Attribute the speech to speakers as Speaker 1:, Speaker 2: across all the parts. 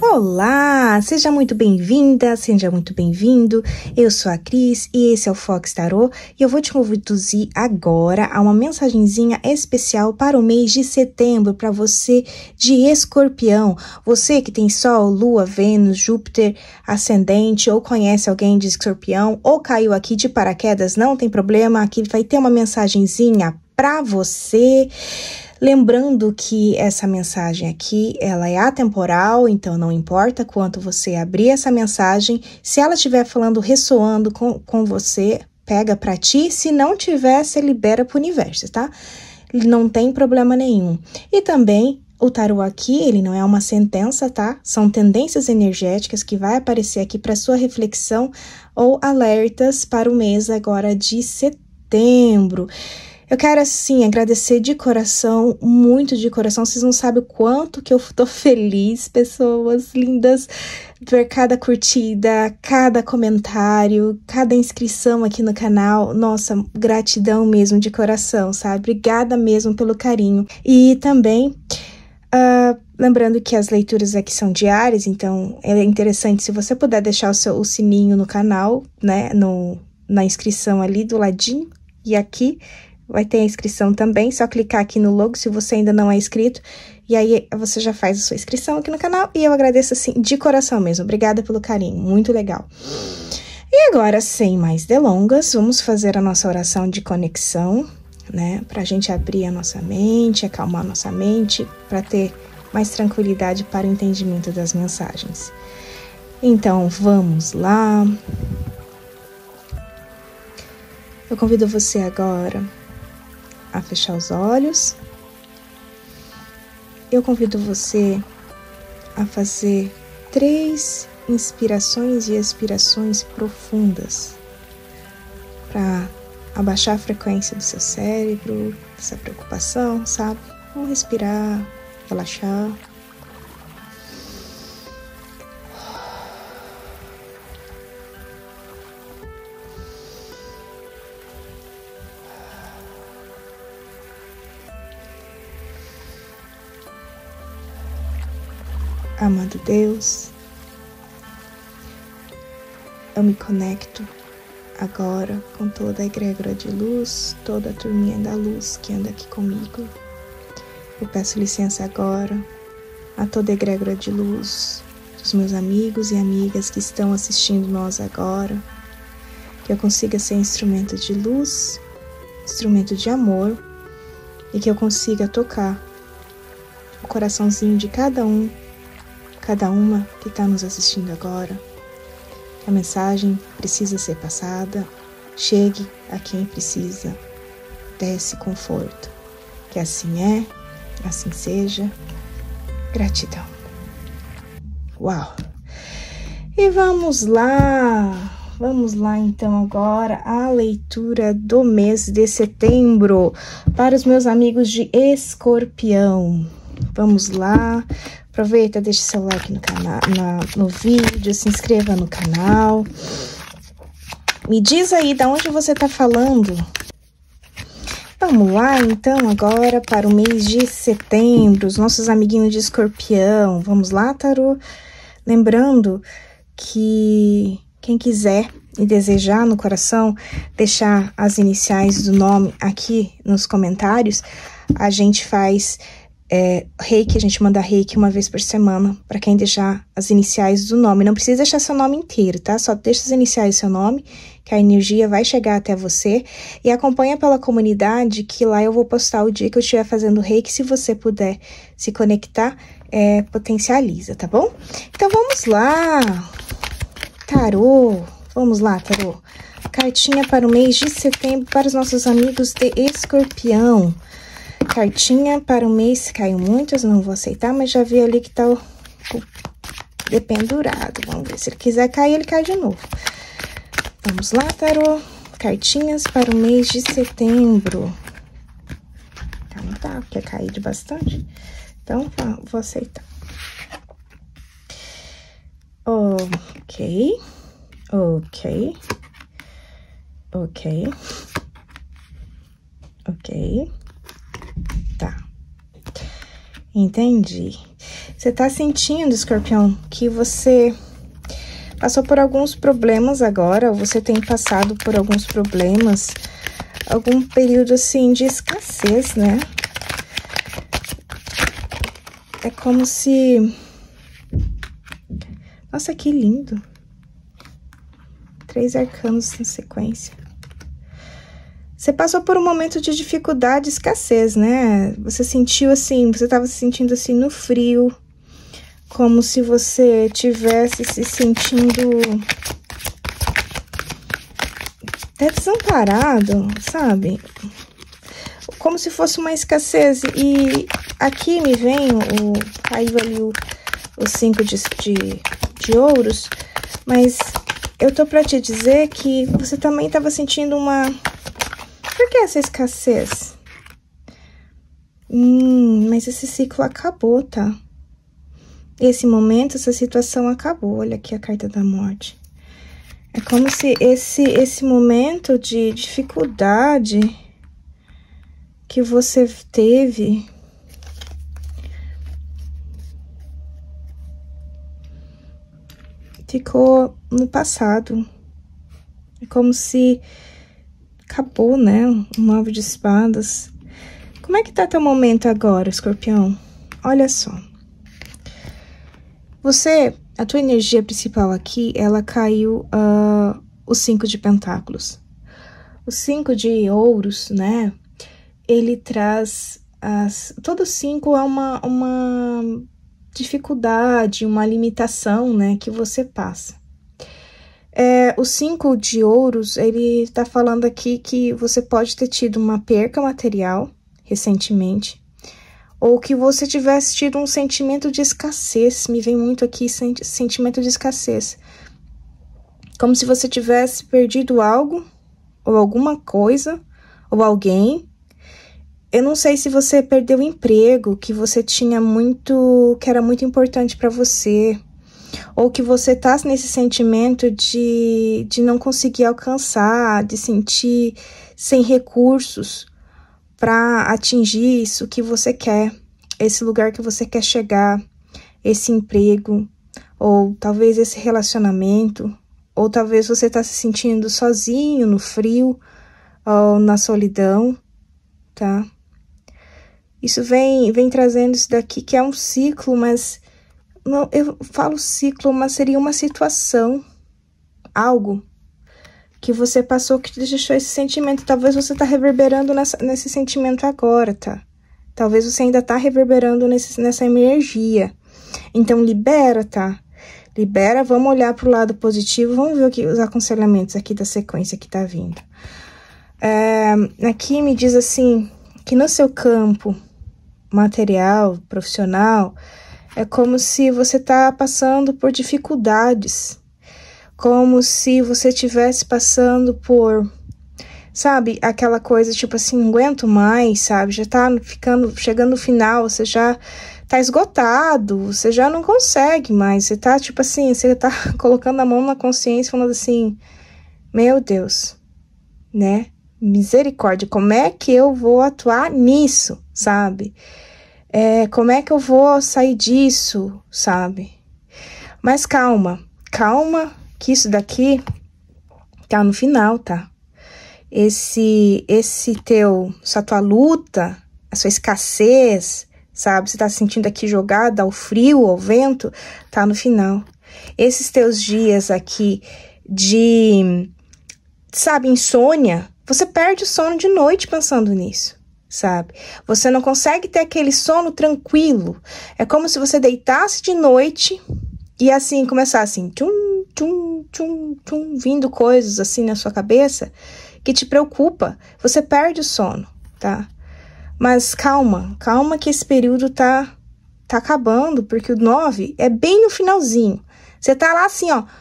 Speaker 1: Olá, seja muito bem-vinda, seja muito bem-vindo. Eu sou a Cris e esse é o Fox Tarot e eu vou te conduzir agora a uma mensagenzinha especial para o mês de setembro para você de Escorpião. Você que tem Sol, Lua, Vênus, Júpiter, Ascendente ou conhece alguém de Escorpião ou caiu aqui de paraquedas, não tem problema, aqui vai ter uma mensagenzinha para você. Lembrando que essa mensagem aqui, ela é atemporal, então não importa quanto você abrir essa mensagem, se ela estiver falando, ressoando com você, pega pra ti, se não tiver, você libera pro universo, tá? Não tem problema nenhum. E também, o tarô aqui, ele não é uma sentença, tá? São tendências energéticas que vai aparecer aqui para sua reflexão ou alertas para o mês agora de setembro. Eu quero, assim, agradecer de coração, muito de coração. Vocês não sabem o quanto que eu tô feliz, pessoas lindas, ver cada curtida, cada comentário, cada inscrição aqui no canal. Nossa, gratidão mesmo de coração, sabe? Obrigada mesmo pelo carinho. E também, lembrando que as leituras aqui são diárias, então é interessante se você puder deixar o sininho no canal, né? Na inscrição ali do ladinho e aqui. Vai ter a inscrição também, só clicar aqui no logo se você ainda não é inscrito. E aí você já faz a sua inscrição aqui no canal. E eu agradeço assim de coração mesmo. Obrigada pelo carinho, muito legal. E agora, sem mais delongas, vamos fazer a nossa oração de conexão, né? Pra gente abrir a nossa mente, acalmar a nossa mente, para ter mais tranquilidade para o entendimento das mensagens. Então, vamos lá. Eu convido você agora a fechar os olhos. Eu convido você a fazer 3 inspirações e expirações profundas para abaixar a frequência do seu cérebro, dessa preocupação, sabe? Vamos respirar, relaxar. Amado Deus, eu me conecto agora com toda a egrégora de luz, toda a turminha da luz que anda aqui comigo. Eu peço licença agora a toda a egrégora de luz, dos meus amigos e amigas que estão assistindo nós agora, que eu consiga ser instrumento de luz, instrumento de amor e que eu consiga tocar o coraçãozinho de cada uma que está nos assistindo agora, que a mensagem precisa ser passada, chegue a quem precisa, desse conforto, que assim é, assim seja, gratidão. Uau! E vamos lá então agora a leitura do mês de setembro para os meus amigos de Escorpião. Vamos lá. Aproveita, deixa seu like no canal, no vídeo, se inscreva no canal. Me diz aí de onde você tá falando. Vamos lá, então, agora para o mês de setembro, os nossos amiguinhos de Escorpião. Vamos lá, tarô? Lembrando que quem quiser e desejar no coração deixar as iniciais do nome aqui nos comentários, a gente faz... reiki, a gente manda reiki uma vez por semana, para quem deixar as iniciais do nome. Não precisa deixar seu nome inteiro, tá? Só deixa as iniciais do seu nome, que a energia vai chegar até você. E acompanha pela comunidade, que lá eu vou postar o dia que eu estiver fazendo reiki. Se você puder se conectar, potencializa, tá bom? Então vamos lá, tarô. Vamos lá, tarô. Cartinha para o mês de setembro para os nossos amigos de Escorpião. Cartinha para o mês, caiu muitas, não vou aceitar, mas já vi ali que tá o dependurado. Vamos ver, se ele quiser cair, ele cai de novo. Vamos lá, tarô. Cartinhas para o mês de setembro. Então tá, quer cair de bastante? Então, vou aceitar. Ok. Tá. Entendi. Você tá sentindo, Escorpião, que você passou por alguns problemas agora, ou você tem passado por alguns problemas, algum período, assim, de escassez, né? É como se... Nossa, que lindo! 3 arcanos em sequência. Você passou por um momento de dificuldade, escassez, né? Você sentiu assim, você estava se sentindo assim no frio, como se você tivesse se sentindo até desamparado, sabe? Como se fosse uma escassez. E aqui me vem caiu ali o 5 de ouros, mas eu tô pra te dizer que você também estava sentindo uma... Por que essa escassez? Mas esse ciclo acabou, tá? Esse momento, essa situação acabou. Olha aqui a carta da morte. É como se esse momento de dificuldade que você teve ficou no passado. É como se acabou, né? Um 9 de espadas. Como é que tá teu momento agora, Escorpião? Olha só. A tua energia principal aqui, ela caiu o 5 de pentáculos. O 5 de ouros, né? Ele traz todo 5 é uma dificuldade, uma limitação, né? Que você passa. O 5 de ouros, ele tá falando aqui que você pode ter tido uma perca material recentemente, ou que você tivesse tido um sentimento de escassez. Me vem muito aqui sentimento de escassez. Como se você tivesse perdido algo, ou alguma coisa, ou alguém. Eu não sei se você perdeu o emprego, que você tinha muito, que era muito importante para você, ou que você tá nesse sentimento de não conseguir alcançar, de sentir sem recursos para atingir isso que você quer, esse lugar que você quer chegar, esse emprego, ou talvez esse relacionamento, ou talvez você tá se sentindo sozinho no frio, ou na solidão, tá? Isso vem trazendo isso daqui, que é um ciclo, mas não, eu falo ciclo, mas seria uma situação, algo que você passou que te deixou esse sentimento. Talvez você tá reverberando nesse sentimento agora, tá? Talvez você ainda tá reverberando nessa energia. Então, libera, tá? Libera, vamos olhar pro lado positivo, vamos ver os aconselhamentos aqui da sequência que tá vindo. Aqui me diz assim, que no seu campo material, profissional, é como se você tá passando por dificuldades, como se você estivesse passando por, sabe, aquela coisa tipo assim, não aguento mais, sabe, já tá chegando no final, você já tá esgotado, você já não consegue mais, você tá tipo assim, você tá colocando a mão na consciência, falando assim, meu Deus, né, misericórdia, como é que eu vou atuar nisso, sabe? Como é que eu vou sair disso, sabe? Mas calma, que isso daqui tá no final, tá? Essa tua luta, a sua escassez, sabe? Você tá se sentindo aqui jogada ao frio, ao vento, tá no final. Esses teus dias aqui de, sabe, insônia, você perde o sono de noite pensando nisso, sabe? Você não consegue ter aquele sono tranquilo. É como se você deitasse de noite e assim, começasse assim, tchum, tchum, tchum, tchum, vindo coisas assim na sua cabeça que te preocupa. Você perde o sono, tá? Mas calma que esse período tá acabando, porque o 9 é bem no finalzinho. Você tá lá assim, ó,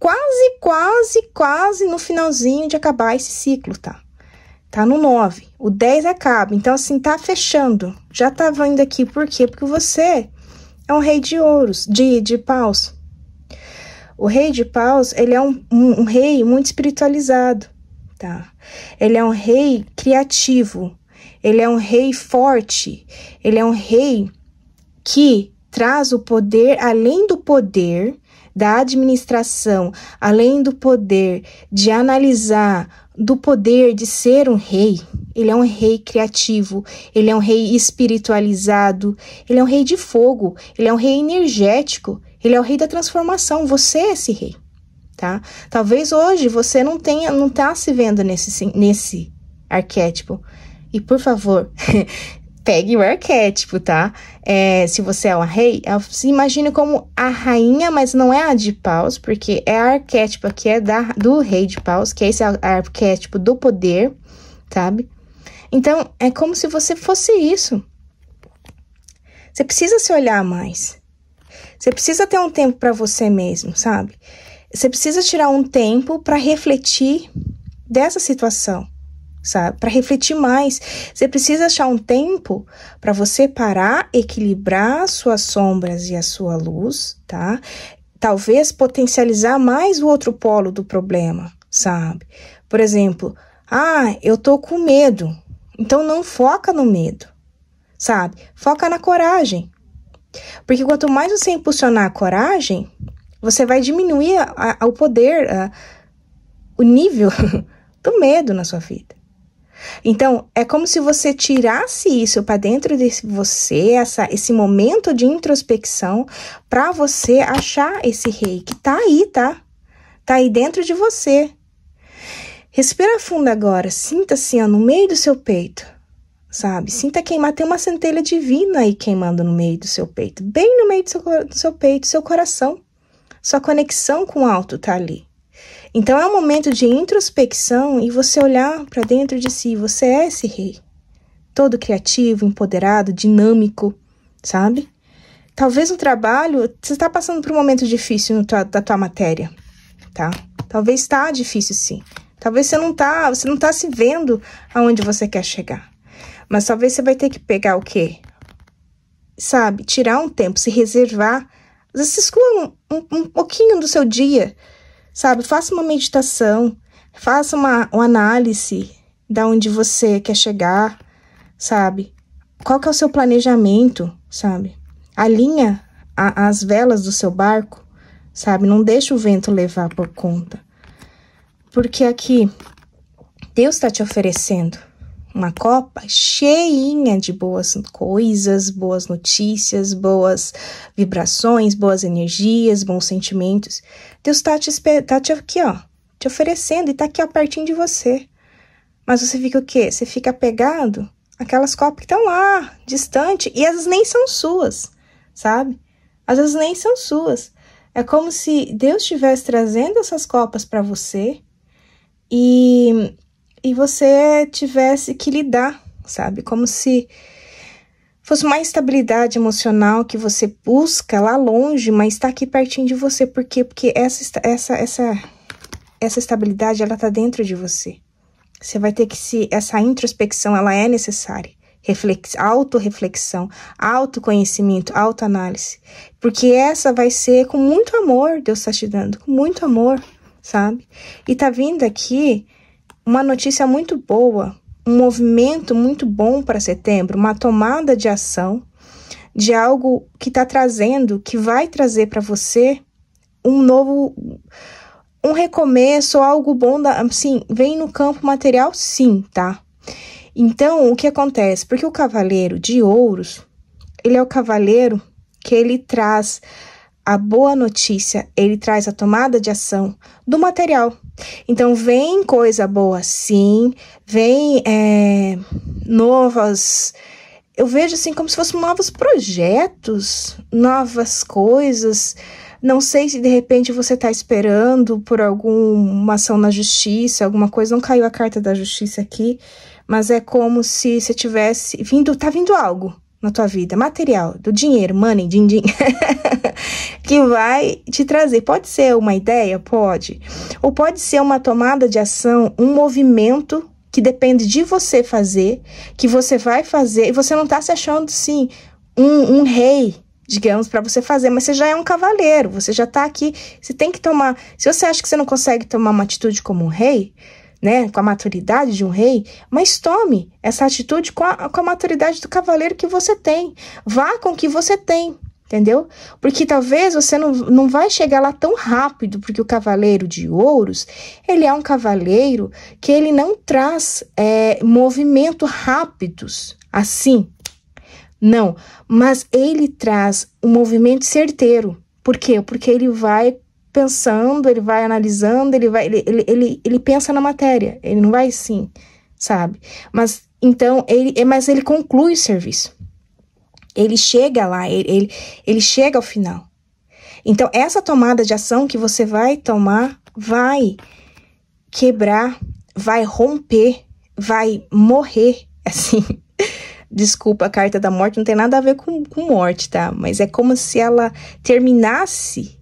Speaker 1: quase no finalzinho de acabar esse ciclo, tá? Tá no 9, o 10 acaba, então assim, tá fechando. Já tá vindo aqui, por quê? Porque você é um rei de ouros, de paus. O rei de paus, ele é um rei muito espiritualizado, tá? Ele é um rei criativo, ele é um rei forte, ele é um rei que traz o poder, além do poder da administração, além do poder de analisar, do poder de ser um rei. Ele é um rei criativo, ele é um rei espiritualizado, ele é um rei de fogo, ele é um rei energético, ele é o rei da transformação. Você é esse rei, tá? Talvez hoje você não tá se vendo nesse arquétipo. E por favor, pegue o arquétipo, tá? Se você é um rei, se imagine como a rainha, mas não é a de paus, porque é a arquétipo que é do rei de paus, que é esse arquétipo do poder, sabe? Então, é como se você fosse isso. Você precisa se olhar mais. Você precisa ter um tempo para você mesmo, sabe? Você precisa tirar um tempo para refletir dessa situação, sabe? Para refletir mais. Você precisa achar um tempo para você parar, equilibrar suas sombras e a sua luz, tá? Talvez potencializar mais o outro polo do problema, sabe? Por exemplo, eu tô com medo. Então não foca no medo, sabe? Foca na coragem. Porque quanto mais você impulsionar a coragem, você vai diminuir o poder, o nível do medo na sua vida. Então, é como se você tirasse isso para dentro de você, esse momento de introspecção, para você achar esse rei que tá aí, tá? Tá aí dentro de você. Respira fundo agora, sinta assim, no meio do seu peito, sabe? Sinta queimar, tem uma centelha divina aí queimando no meio do seu peito, bem no meio do seu peito, seu coração. Sua conexão com o alto tá ali. Então é um momento de introspecção e você olhar para dentro de si. Você é esse rei, todo criativo, empoderado, dinâmico, sabe? Talvez no trabalho, você está passando por um momento difícil da tua matéria, tá? Talvez está difícil sim. Talvez você não tá se vendo aonde você quer chegar. Mas talvez você vai ter que pegar o quê? Sabe? Tirar um tempo, se reservar. Você exclua um pouquinho do seu dia, sabe? Faça uma meditação, faça uma análise de onde você quer chegar, sabe? Qual que é o seu planejamento, sabe? Alinha as velas do seu barco, sabe? Não deixa o vento levar por conta. Porque aqui, Deus está te oferecendo uma copa cheinha de boas coisas, boas notícias, boas vibrações, boas energias, bons sentimentos. Deus tá aqui, ó, te oferecendo e tá aqui, ó, pertinho de você. Mas você fica o quê? Você fica apegado àquelas copas que estão lá, distante, e às vezes nem são suas, sabe? Às vezes nem são suas. É como se Deus estivesse trazendo essas copas para você e você tivesse que lidar, sabe? Como se fosse uma estabilidade emocional que você busca lá longe, mas está aqui pertinho de você. Por quê? Porque essa estabilidade, ela tá dentro de você. Você vai ter que essa introspecção, ela é necessária. Autorreflexão, autoconhecimento, autoanálise. Porque essa vai ser com muito amor, Deus está te dando, com muito amor, sabe? E tá vindo aqui uma notícia muito boa, um movimento muito bom para setembro, uma tomada de ação de algo que está trazendo, que vai trazer para você um recomeço, algo bom, assim, vem no campo material, sim, tá? Então, o que acontece? Porque o cavaleiro de ouros, ele é o cavaleiro que ele traz a boa notícia, ele traz a tomada de ação do material. Então, vem coisa boa, sim, vem novas... Eu vejo assim como se fossem novos projetos, novas coisas. Não sei se de repente você está esperando por alguma ação na justiça, alguma coisa. Não caiu a carta da justiça aqui, mas é como se você tivesse tá vindo algo na tua vida, material, do dinheiro, money, din-din, que vai te trazer. Pode ser uma ideia? Pode. Ou pode ser uma tomada de ação, um movimento que depende de você fazer, que você vai fazer, e você não tá se achando, sim, um rei, digamos, para você fazer, mas você já é um cavaleiro, você já tá aqui, você tem que tomar, se você acha que você não consegue tomar uma atitude como um rei, né, com a maturidade de um rei, mas tome essa atitude com a maturidade do cavaleiro que você tem, vá com o que você tem, entendeu? Porque talvez você não vai chegar lá tão rápido, porque o cavaleiro de ouros, ele é um cavaleiro que ele não traz movimentos rápidos, assim, não, mas ele traz um movimento certeiro. Por quê? Porque ele vai pensando, ele vai analisando, ele pensa na matéria, ele não vai assim, sabe? Mas então, mas ele conclui o serviço. Ele chega lá, ele chega ao final. Então, essa tomada de ação que você vai tomar vai quebrar, vai romper, vai morrer, assim. Desculpa, a carta da morte não tem nada a ver com morte, tá? Mas é como se ela terminasse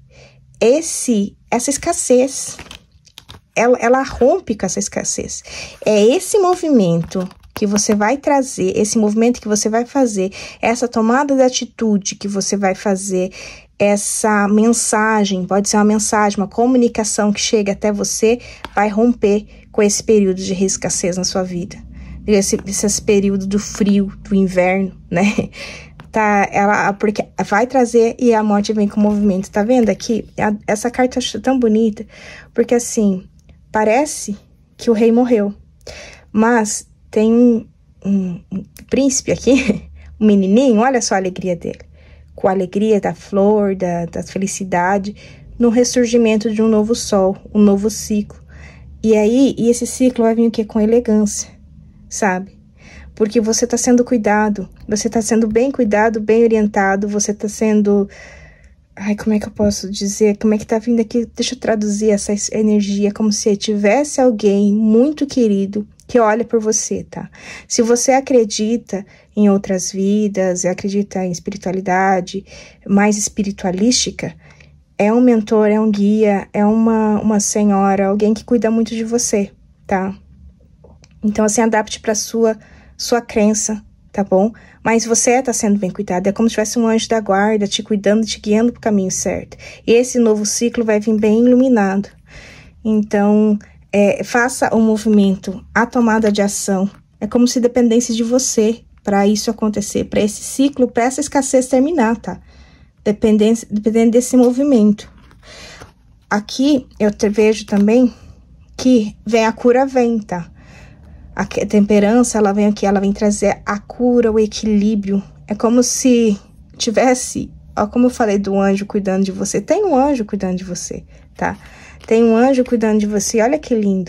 Speaker 1: essa escassez. Ela rompe com essa escassez. É esse movimento que você vai trazer, esse movimento que você vai fazer, essa tomada de atitude que você vai fazer, essa mensagem, pode ser uma mensagem, uma comunicação que chega até você, vai romper com esse período de escassez na sua vida. Esse período do frio, do inverno, né? Tá, porque vai trazer e a morte vem com o movimento. Tá vendo aqui? Essa carta eu acho tão bonita, porque assim, parece que o rei morreu, mas tem um príncipe aqui, um menininho, olha só a alegria dele, com a alegria da flor, da felicidade, no ressurgimento de um novo sol, um novo ciclo. E esse ciclo vai vir o quê? Com elegância, sabe? Porque você está sendo cuidado, você está sendo bem cuidado, bem orientado, você está sendo... Ai, como é que eu posso dizer? Como é que tá vindo aqui? Deixa eu traduzir essa energia, como se tivesse alguém muito querido que olha por você, tá? Se você acredita em outras vidas, acredita em espiritualidade mais espiritualística, é um mentor, é um guia, é uma senhora, alguém que cuida muito de você, tá? Então, assim, adapte para sua crença, tá bom? Mas você tá sendo bem cuidado, é como se tivesse um anjo da guarda te cuidando, te guiando pro caminho certo. E esse novo ciclo vai vir bem iluminado. Então, faça o movimento, a tomada de ação. É como se dependesse de você para isso acontecer, para esse ciclo, para essa escassez terminar, tá? Dependendo desse movimento. Aqui, eu vejo também que a cura vem, tá? A temperança, ela vem aqui, ela vem trazer a cura, o equilíbrio. É como se tivesse, ó, como eu falei do anjo cuidando de você, tem um anjo cuidando de você, tá? Tem um anjo cuidando de você, olha que lindo.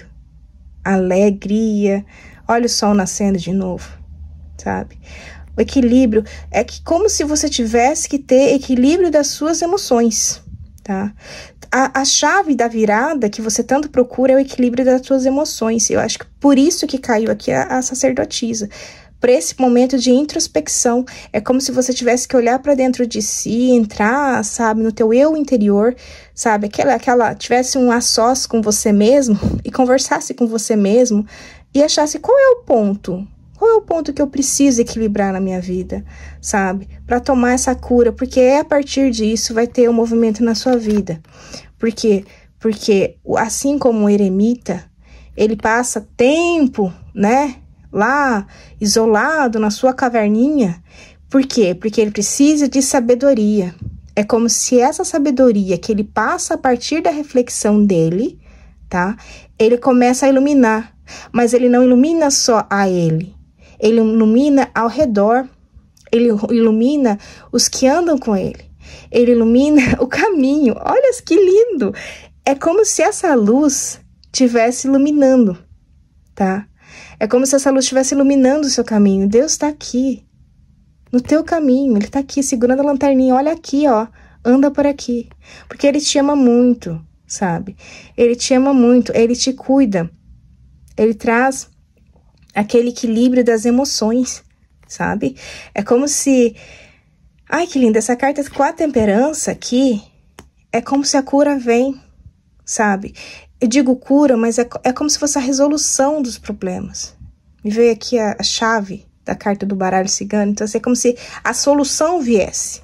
Speaker 1: Alegria, olha o sol nascendo de novo, sabe? O equilíbrio é que como se você tivesse que ter equilíbrio das suas emoções, tá? A chave da virada que você tanto procura é o equilíbrio das suas emoções. Eu acho que por isso que caiu aqui a sacerdotisa. Para esse momento de introspecção, é como se você tivesse que olhar para dentro de si, entrar, sabe, no teu eu interior, sabe, tivesse um a sós com você mesmo e conversasse com você mesmo e achasse qual é o ponto que eu preciso equilibrar na minha vida, sabe? Para tomar essa cura, porque a partir disso vai ter um movimento na sua vida. Por quê? Porque assim como o eremita, ele passa tempo, né? Lá, isolado na sua caverninha. Por quê? Porque ele precisa de sabedoria. É como se essa sabedoria que ele passa a partir da reflexão dele, tá? Ele começa a iluminar. Mas ele não ilumina só a ele. Ele ilumina ao redor, ele ilumina os que andam com ele, ele ilumina o caminho. Olha que lindo! É como se essa luz estivesse iluminando, tá? É como se essa luz estivesse iluminando o seu caminho. Deus está aqui, no teu caminho, ele está aqui, segurando a lanterninha. Olha aqui, ó, anda por aqui. Porque ele te ama muito, sabe? Ele te ama muito, ele te cuida, ele traz aquele equilíbrio das emoções, sabe? É como se... Ai, que linda! Essa carta com a temperança aqui, é como se a cura vem, sabe? Eu digo cura, mas é como se fosse a resolução dos problemas. Me veio aqui a chave da carta do baralho cigano, então assim, é como se a solução viesse,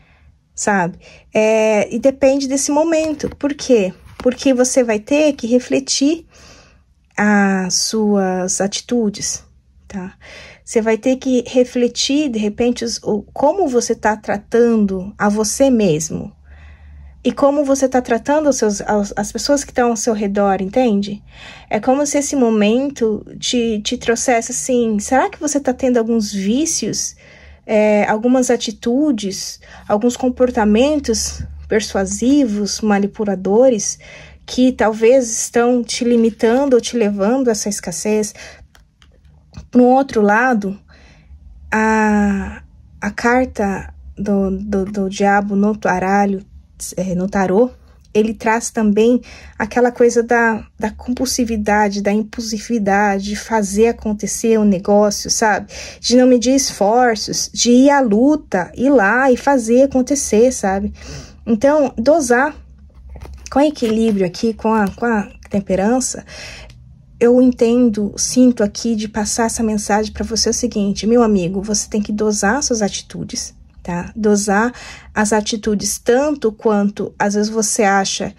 Speaker 1: sabe? E depende desse momento. Por quê? Porque você vai ter que refletir as suas atitudes, tá? Você vai ter que refletir, de repente, como você está tratando a você mesmo. E como você está tratando as pessoas que estão ao seu redor, entende? É como se esse momento te trouxesse assim, será que você está tendo alguns vícios, algumas atitudes, alguns comportamentos persuasivos, manipuladores, que talvez estão te limitando ou te levando a essa escassez? No outro lado, a carta do diabo no baralho, no tarô, ele traz também aquela coisa da compulsividade, da impulsividade, de fazer acontecer um negócio, sabe? De não medir esforços, de ir à luta, ir lá e fazer acontecer, sabe? Então, dosar com equilíbrio aqui, com a temperança, eu sinto aqui de passar essa mensagem para você o seguinte, meu amigo, você tem que dosar suas atitudes, tá? Dosar as atitudes tanto quanto, às vezes você acha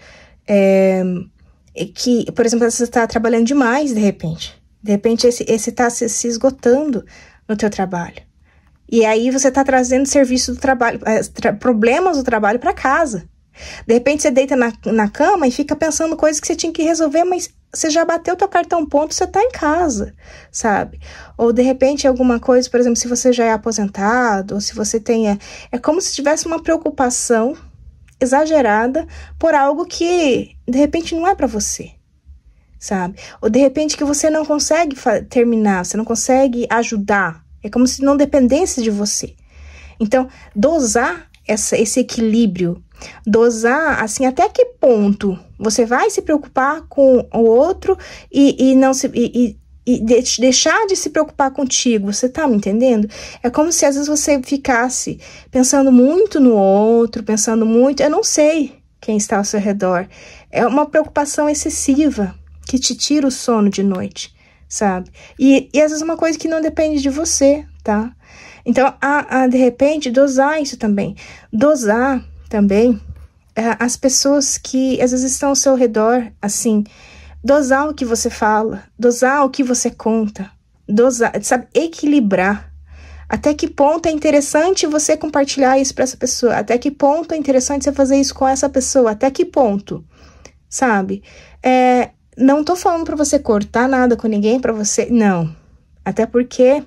Speaker 1: que, por exemplo, você está trabalhando demais, de repente esse está se esgotando no teu trabalho. E aí você está trazendo serviço do trabalho, problemas do trabalho para casa. De repente você deita na cama e fica pensando coisas que você tinha que resolver, mas você já bateu teu cartão ponto, você tá em casa, sabe? Ou de repente alguma coisa, por exemplo, se você já é aposentado, ou se você tenha... É como se tivesse uma preocupação exagerada por algo que, de repente, não é pra você, sabe? Ou de repente que você não consegue terminar, você não consegue ajudar. É como se não dependesse de você. Então, dosar esse equilíbrio, dosar, assim, até que ponto você vai se preocupar com o outro e deixar de se preocupar contigo, você tá me entendendo? É como se às vezes você ficasse pensando muito no outro, pensando muito, eu não sei quem está ao seu redor, é uma preocupação excessiva que te tira o sono de noite, sabe? E às vezes uma coisa que não depende de você, tá? Então, de repente, dosar isso também. Dosar também as pessoas que às vezes estão ao seu redor, assim, dosar o que você fala, dosar o que você conta, dosar, sabe, equilibrar. Até que ponto é interessante você compartilhar isso para essa pessoa? Até que ponto é interessante você fazer isso com essa pessoa? Até que ponto? Sabe? Não tô falando para você cortar nada com ninguém, para você... Não. Até porque...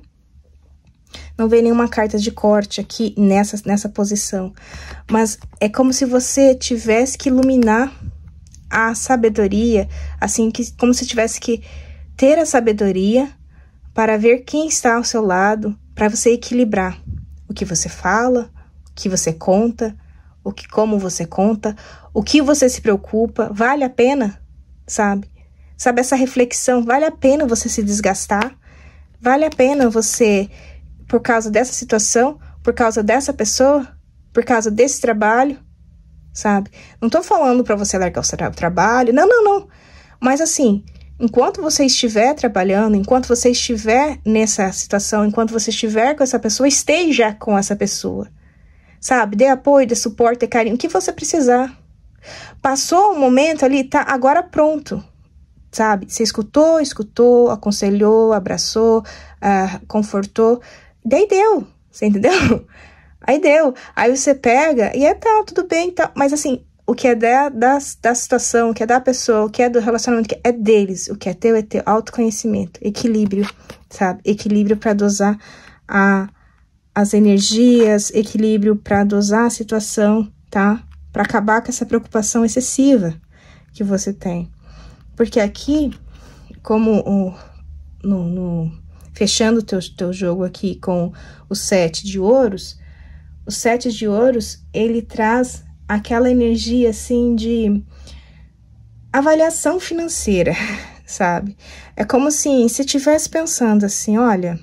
Speaker 1: Não vem nenhuma carta de corte aqui nessa posição. Mas é como se você tivesse que iluminar a sabedoria, assim, como se tivesse que ter a sabedoria para ver quem está ao seu lado, para você equilibrar o que você fala, o que você conta, como você conta, o que você se preocupa. Vale a pena, sabe? Sabe, essa reflexão, vale a pena você se desgastar? Vale a pena você... por causa dessa situação, por causa dessa pessoa, por causa desse trabalho, sabe? Não tô falando para você largar o seu trabalho, não. Mas assim, enquanto você estiver trabalhando, enquanto você estiver nessa situação, enquanto você estiver com essa pessoa, esteja com essa pessoa, sabe? Dê apoio, dê suporte, dê carinho, o que você precisar. Passou um momento ali, tá agora pronto, sabe? Você escutou, aconselhou, abraçou, confortou, daí deu, você entendeu? Aí deu, aí você pega e tá, tudo bem, tá, mas assim, o que é da situação, o que é da pessoa, o que é do relacionamento, o que é deles, o que é teu autoconhecimento, equilíbrio, sabe? Equilíbrio para dosar as energias, equilíbrio para dosar a situação, tá? Para acabar com essa preocupação excessiva que você tem. Porque aqui, como fechando o teu jogo aqui com o 7 de ouros, o 7 de ouros, ele traz aquela energia, assim, de avaliação financeira, sabe? É como se estivesse pensando assim, olha,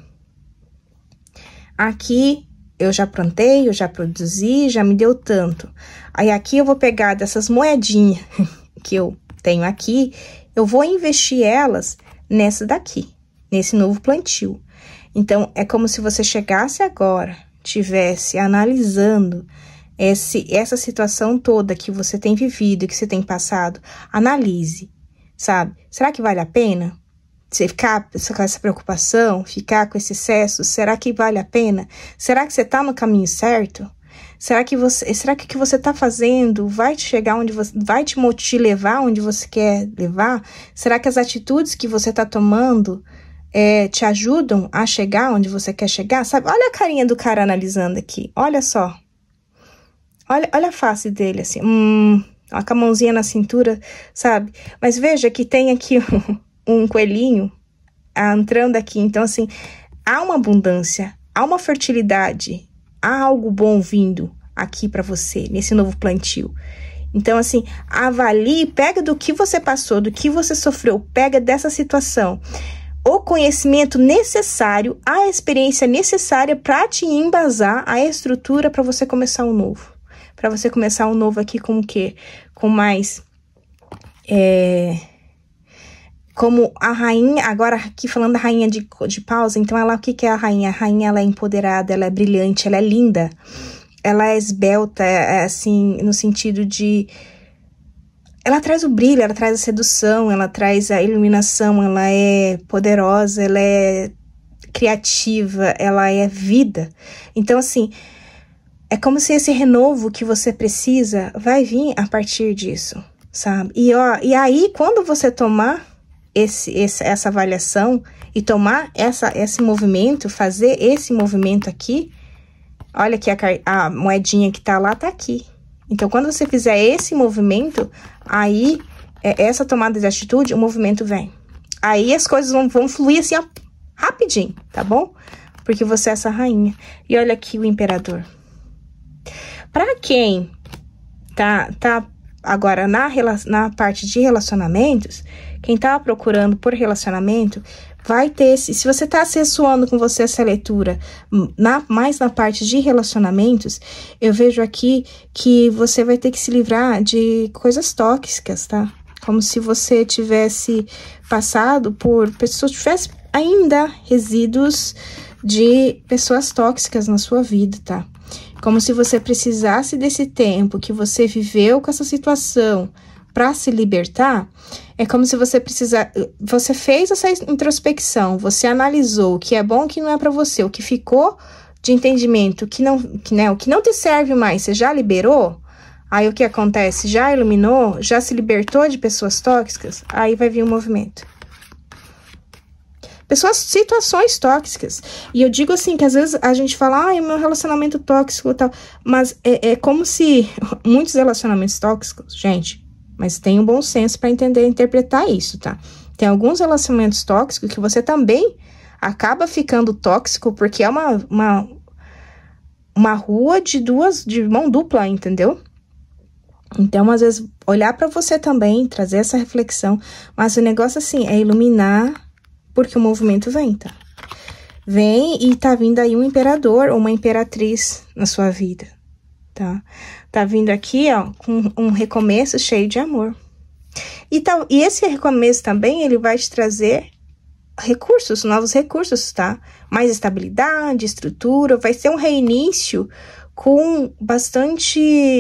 Speaker 1: aqui eu já plantei, eu já produzi, já me deu tanto. Aí aqui eu vou pegar dessas moedinhas que eu tenho aqui, eu vou investir elas nessa daqui, nesse novo plantio. Então, é como se você chegasse agora, tivesse analisando essa situação toda que você tem vivido, que você tem passado. Analise, sabe? Será que vale a pena? Você ficar com essa preocupação, ficar com esse excesso, será que vale a pena? Será que você tá no caminho certo? Será que o que você tá fazendo vai te chegar onde você, vai te levar onde você quer levar? Será que as atitudes que você tá tomando te ajudam a chegar onde você quer chegar? Sabe? Olha a carinha do cara analisando aqui, olha só. Olha a face dele, assim, com a mãozinha na cintura, sabe? Mas veja que tem aqui um coelhinho entrando aqui. Então, assim, há uma abundância, há uma fertilidade, há algo bom vindo aqui para você, nesse novo plantio. Então, assim, avalie, pega do que você passou, do que você sofreu, pega dessa situação o conhecimento necessário, a experiência necessária para te embasar a estrutura para você começar um novo. Para você começar um novo aqui com o quê? Com mais... como a rainha, agora aqui falando da rainha de paus, então ela, o que é a rainha? A rainha, ela é empoderada, ela é brilhante, ela é linda, ela é esbelta, assim, no sentido de... Ela traz o brilho, ela traz a sedução, ela traz a iluminação, ela é poderosa, ela é criativa, ela é vida. Então, assim, é como se esse renovo que você precisa vai vir a partir disso, sabe? E aí, quando você tomar essa avaliação e tomar esse movimento, fazer esse movimento aqui, olha que a moedinha que tá lá, tá aqui. Então, quando você fizer esse movimento, aí, essa tomada de atitude, o movimento vem. Aí as coisas vão fluir assim, ó, rapidinho, tá bom? Porque você é essa rainha. E olha aqui o imperador. Para quem tá agora na parte de relacionamentos, quem tá procurando por relacionamento, vai ter se você tá ressoando com você essa leitura, mais na parte de relacionamentos, eu vejo aqui que você vai ter que se livrar de coisas tóxicas, tá? Como se você tivesse passado por pessoas, tivesse ainda resíduos de pessoas tóxicas na sua vida, tá? Como se você precisasse desse tempo que você viveu com essa situação para se libertar. É como se você você fez essa introspecção, você analisou o que é bom, o que não é para você, o que ficou de entendimento, o que não te serve mais, você já liberou. Aí o que acontece? Já iluminou, já se libertou de pessoas tóxicas, aí vai vir um movimento. Situações tóxicas. E eu digo assim, que às vezes a gente fala, é meu relacionamento tóxico e tal, mas é como se muitos relacionamentos tóxicos, gente, mas tem um bom senso para entender e interpretar isso, tá? Tem alguns relacionamentos tóxicos que você também acaba ficando tóxico porque é uma rua de mão dupla, entendeu? Então, às vezes, olhar para você também, trazer essa reflexão, mas o negócio, assim, é iluminar, porque o movimento vem, tá? Vem e tá vindo aí um imperador ou uma imperatriz na sua vida, tá? Tá vindo aqui, ó, com um recomeço cheio de amor. E esse recomeço também, ele vai te trazer recursos, novos recursos, tá? Mais estabilidade, estrutura, vai ser um reinício com bastante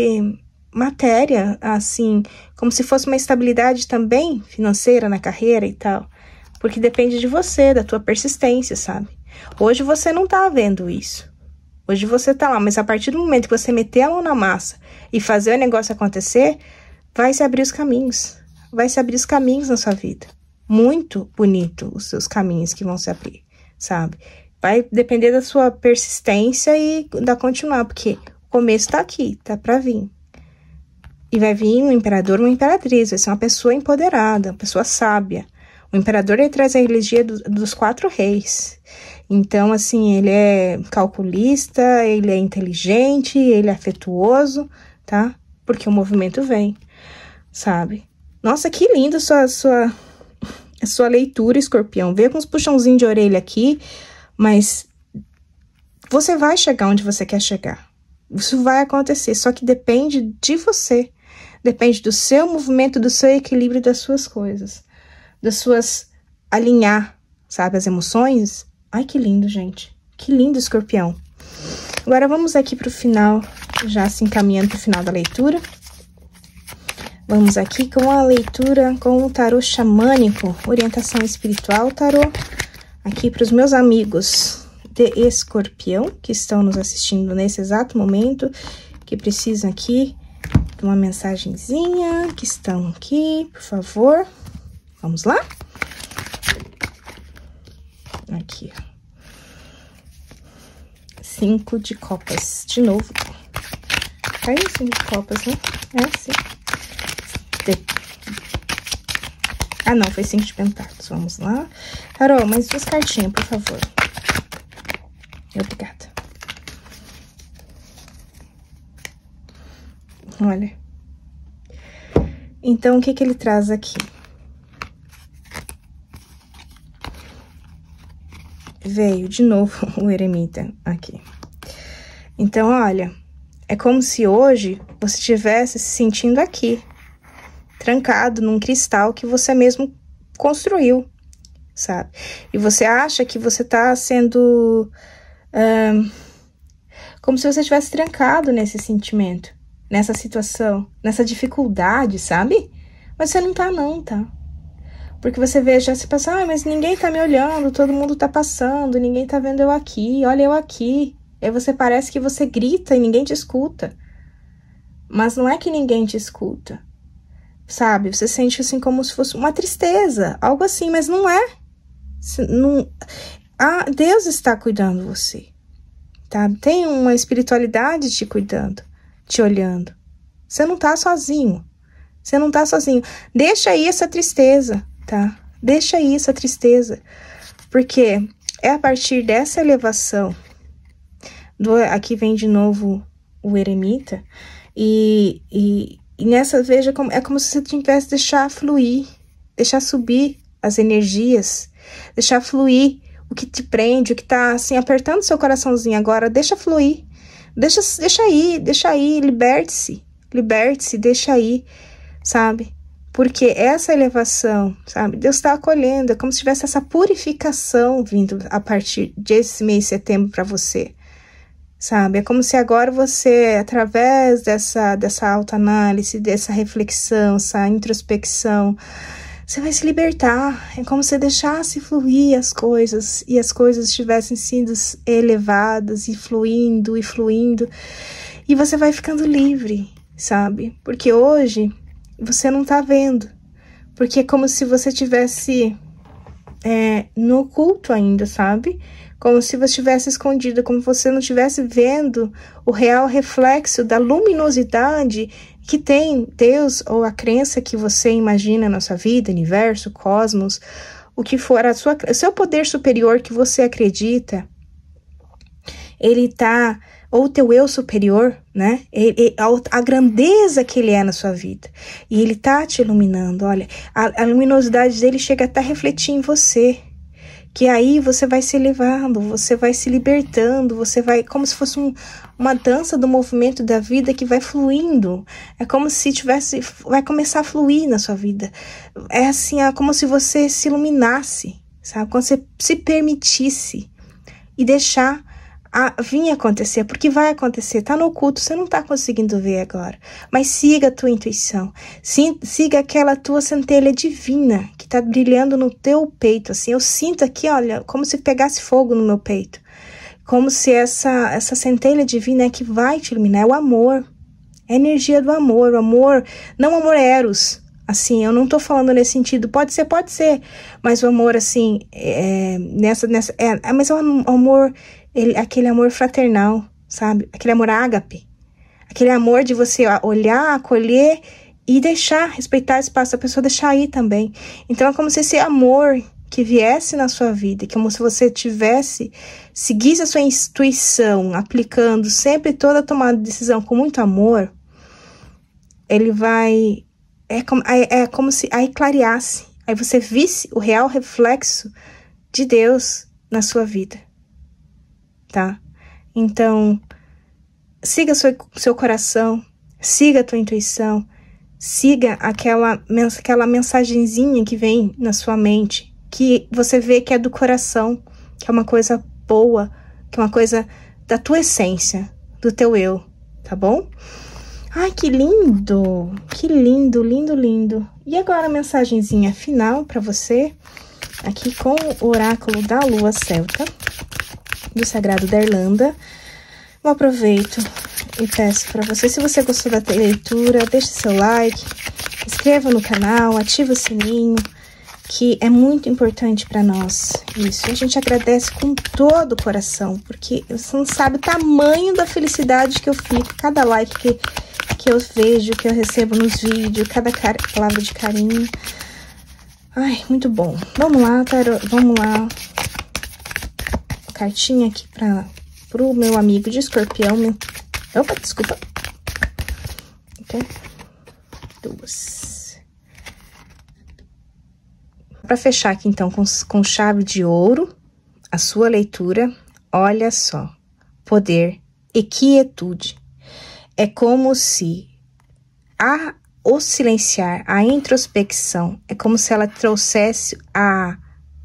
Speaker 1: matéria, assim, como se fosse uma estabilidade também financeira na carreira e tal. Porque depende de você, da tua persistência, sabe? Hoje você não tá vendo isso. Hoje você tá lá, mas a partir do momento que você meter a mão na massa e fazer o negócio acontecer, vai se abrir os caminhos. Vai se abrir os caminhos na sua vida. Muito bonito os seus caminhos que vão se abrir, sabe? Vai depender da sua persistência e da continuar, porque o começo tá aqui, tá pra vir. E vai vir um imperador, uma imperatriz, vai ser uma pessoa empoderada, uma pessoa sábia. O imperador, ele traz a energia dos 4 reis. Então, assim, ele é calculista, ele é inteligente, ele é afetuoso, tá? Porque o movimento vem, sabe? Nossa, que lindo a sua leitura, Escorpião. Vê com uns puxãozinhos de orelha aqui, mas você vai chegar onde você quer chegar. Isso vai acontecer, só que depende de você. Depende do seu movimento, do seu equilíbrio, das suas coisas. Das suas... alinhar, sabe, as emoções. Ai, que lindo, gente. Que lindo, Escorpião. Agora vamos aqui pro final, já se encaminhando pro final da leitura. Vamos aqui com a leitura com o tarô xamânico, orientação espiritual tarô, aqui para os meus amigos de Escorpião, que estão nos assistindo nesse exato momento, que precisam aqui de uma mensagenzinha, que estão aqui, por favor. Vamos lá? Aqui, ó. 5 de copas, de novo. Caiu 5 de copas, né? É assim. Ah, não, foi 5 de pentáculos. Vamos lá. Carol, mais 2 cartinhas, por favor. Obrigada. Olha. Então, o que que ele traz aqui? Veio de novo o eremita aqui. Então, olha, é como se hoje você estivesse se sentindo aqui, trancado num cristal que você mesmo construiu, sabe? E você acha que você tá sendo... como se você estivesse trancado nesse sentimento, nessa situação, nessa dificuldade, sabe? Mas você não tá não, tá? Porque você vê, já se pensa, mas ninguém tá me olhando, todo mundo tá passando, ninguém tá vendo eu aqui, olha eu aqui. Aí você parece que você grita e ninguém te escuta. Mas não é que ninguém te escuta, sabe? Você sente assim como se fosse uma tristeza, algo assim, mas não é. Não... Deus está cuidando de você, tá? Tem uma espiritualidade te cuidando, te olhando. Você não tá sozinho. Você não tá sozinho. Deixa aí essa tristeza, tá? Deixa aí essa tristeza. Porque é a partir dessa elevação. Aqui vem de novo o eremita. E nessa, veja, é como se você tivesse deixar fluir. Deixar subir as energias. Deixar fluir o que te prende, o que tá assim, apertando seu coraçãozinho agora. Deixa fluir. Deixa aí, liberte-se. Liberte-se, deixa aí. Sabe? Porque essa elevação, sabe? Deus está acolhendo, é como se tivesse essa purificação vindo a partir desse mês de setembro para você, sabe? É como se agora você, através dessa autoanálise, dessa reflexão, essa introspecção, você vai se libertar. É como se você deixasse fluir as coisas e as coisas estivessem sendo elevadas e fluindo, e você vai ficando livre, sabe? Porque hoje você não tá vendo, porque é como se você tivesse no oculto ainda, sabe? Como se você estivesse escondido, como se você não estivesse vendo o real reflexo da luminosidade que tem Deus, ou a crença que você imagina na sua vida, universo, cosmos, o que for, o seu poder superior que você acredita, ele tá... ou o teu eu superior, né? A grandeza que ele é na sua vida. E ele tá te iluminando, olha. A luminosidade dele chega até a refletir em você. Que aí você vai se elevando, você vai se libertando, você vai... como se fosse uma dança do movimento da vida que vai fluindo. É como se vai começar a fluir na sua vida. É assim, é como se você se iluminasse, sabe? Quando você se permitisse e deixar vir acontecer, porque vai acontecer, tá no oculto, você não tá conseguindo ver agora, mas siga a tua intuição, siga aquela tua centelha divina, que tá brilhando no teu peito, assim, eu sinto aqui, olha, como se pegasse fogo no meu peito, como se essa centelha divina é que vai te iluminar, é o amor, é a energia do amor, o amor, não o amor eros, assim, eu não tô falando nesse sentido, pode ser, mas o amor, assim, mas é um amor, aquele amor fraternal, sabe? Aquele amor ágape. Aquele amor de você olhar, acolher e deixar, respeitar o espaço da pessoa, deixar aí também. Então é como se esse amor que viesse na sua vida, como se você seguisse a sua intuição, aplicando sempre toda a tomada de decisão com muito amor, ele vai... É como se aí clareasse, aí você visse o real reflexo de Deus na sua vida. Tá? Então, siga seu coração, siga a tua intuição, siga aquela mensagenzinha que vem na sua mente, que você vê que é do coração, que é uma coisa boa, que é uma coisa da tua essência, do teu eu, tá bom? Ai, que lindo lindo, lindo, lindo. E agora a mensagenzinha final para você, aqui com o oráculo da Lua Celta, do Sagrado da Irlanda. Eu aproveito e peço para você, se você gostou da leitura, deixe seu like, inscreva no canal, ative o sininho, que é muito importante para nós. Isso, a gente agradece com todo o coração, porque você não sabe o tamanho da felicidade que eu fico, cada like que eu vejo, que eu recebo nos vídeos, cada palavra de carinho. Ai, muito bom. Vamos lá, tarô, vamos lá. Cartinha aqui pro meu amigo de Escorpião. Opa, desculpa. Ok. 2. Para fechar aqui, então, com chave de ouro, a sua leitura, olha só. Poder e quietude. É como se o silenciar, a introspecção, é como se ela trouxesse a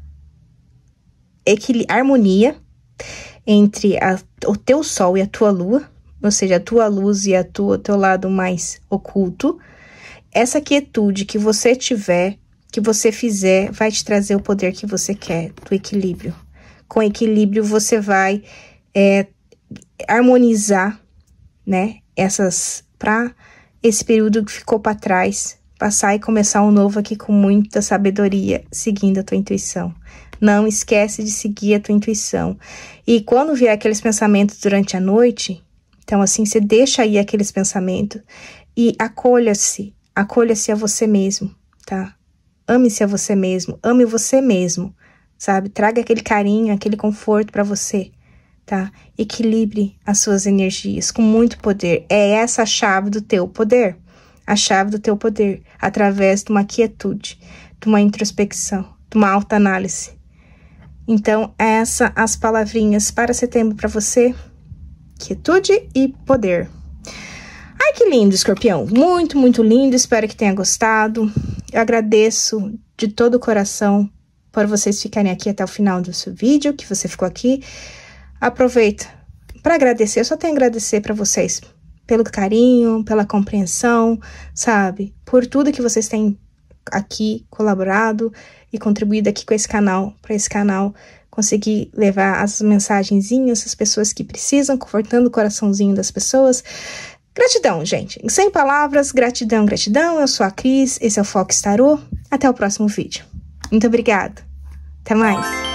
Speaker 1: harmonia entre o teu sol e a tua lua, ou seja, a tua luz e o teu lado mais oculto. Essa quietude que você tiver, que você fizer, vai te trazer o poder que você quer, do equilíbrio. Com equilíbrio, você vai harmonizar, né, para esse período que ficou para trás, passar e começar um novo aqui com muita sabedoria, seguindo a tua intuição. Não esquece de seguir a tua intuição. E quando vier aqueles pensamentos durante a noite, então assim, você deixa aí aqueles pensamentos e acolha-se a você mesmo, tá? Ame-se a você mesmo, ame você mesmo, sabe? Traga aquele carinho, aquele conforto para você, tá? Equilibre as suas energias com muito poder. É essa a chave do teu poder. A chave do teu poder, através de uma quietude, de uma introspecção, de uma autoanálise. Então, as palavrinhas para setembro para você. Quietude e poder. Ai, que lindo, Escorpião. Muito, muito lindo. Espero que tenha gostado. Eu agradeço de todo o coração por vocês ficarem aqui até o final do seu vídeo, que você ficou aqui. Aproveita para agradecer. Eu só tenho a agradecer para vocês pelo carinho, pela compreensão, sabe? Por tudo que vocês têm aqui colaborado e contribuído aqui com esse canal, para esse canal conseguir levar as mensagenzinhas às pessoas que precisam, confortando o coraçãozinho das pessoas. Gratidão, gente. Sem palavras, gratidão, gratidão. Eu sou a Cris, esse é o Fox Tarô. Até o próximo vídeo. Muito obrigada. Até mais.